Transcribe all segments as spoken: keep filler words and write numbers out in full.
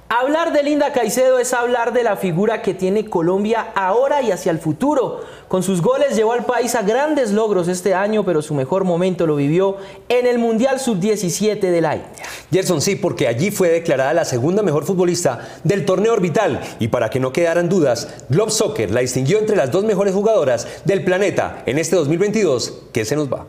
Hablar de Linda Caicedo es hablar de la figura que tiene Colombia ahora y hacia el futuro. Con sus goles llevó al país a grandes logros este año, pero su mejor momento lo vivió en el Mundial sub diecisiete de la India. Gerson, sí, porque allí fue declarada la segunda mejor futbolista del torneo orbital. Y para que no quedaran dudas, Globe Soccer la distinguió entre las dos mejores jugadoras del planeta en este dos mil veintidós que se nos va.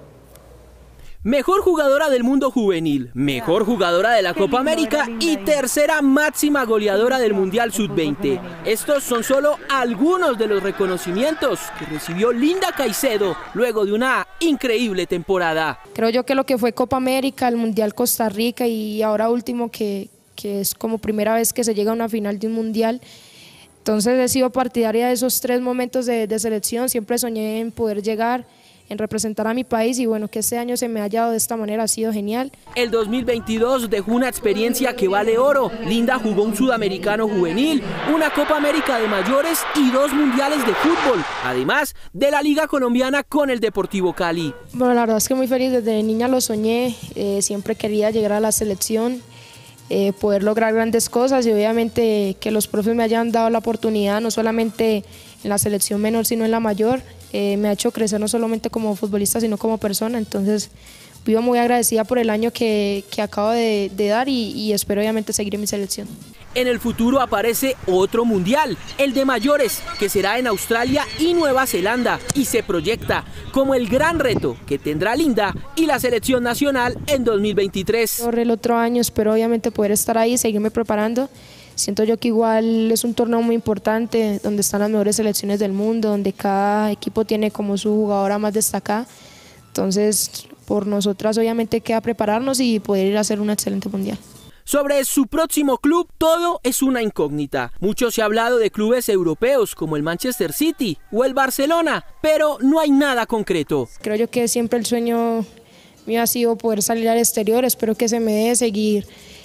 Mejor jugadora del mundo juvenil, mejor jugadora de la Copa América y tercera máxima goleadora del Mundial sub veinte. Estos son solo algunos de los reconocimientos que recibió Linda Caicedo luego de una increíble temporada. Creo yo que lo que fue Copa América, el Mundial Costa Rica y ahora último que, que es como primera vez que se llega a una final de un Mundial. Entonces he sido partidaria de esos tres momentos de, de selección, siempre soñé en poder llegar, en representar a mi país y bueno, que este año se me haya dado de esta manera ha sido genial. El dos mil veintidós dejó una experiencia que vale oro. Linda jugó un sudamericano juvenil, una Copa América de mayores y dos mundiales de fútbol, además de la Liga Colombiana con el Deportivo Cali. Bueno, la verdad es que muy feliz, desde niña lo soñé, eh, siempre quería llegar a la selección, eh, poder lograr grandes cosas y obviamente que los profes me hayan dado la oportunidad, no solamente en la selección menor sino en la mayor. Eh, me ha hecho crecer no solamente como futbolista sino como persona, entonces vivo muy agradecida por el año que, que acabo de, de dar y, y espero obviamente seguir en mi selección. En el futuro aparece otro mundial, el de mayores, que será en Australia y Nueva Zelanda y se proyecta como el gran reto que tendrá Linda y la selección nacional en dos mil veintitrés. El otro año espero obviamente poder estar ahí, seguirme preparando. Siento yo que igual es un torneo muy importante, donde están las mejores selecciones del mundo, donde cada equipo tiene como su jugadora más destacada. Entonces, por nosotras obviamente queda prepararnos y poder ir a hacer un excelente mundial. Sobre su próximo club, todo es una incógnita. Mucho se ha hablado de clubes europeos como el Manchester City o el Barcelona, pero no hay nada concreto. Creo yo que siempre el sueño mío ha sido poder salir al exterior, espero que se me dé seguir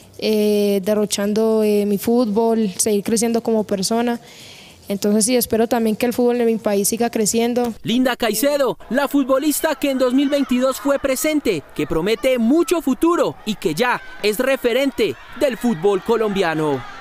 Eh, derrochando eh, mi fútbol, seguir creciendo como persona. Entonces sí, espero también que el fútbol de mi país siga creciendo. Linda Caicedo, la futbolista que en dos mil veintidós fue presente, que promete mucho futuro y que ya es referente del fútbol colombiano.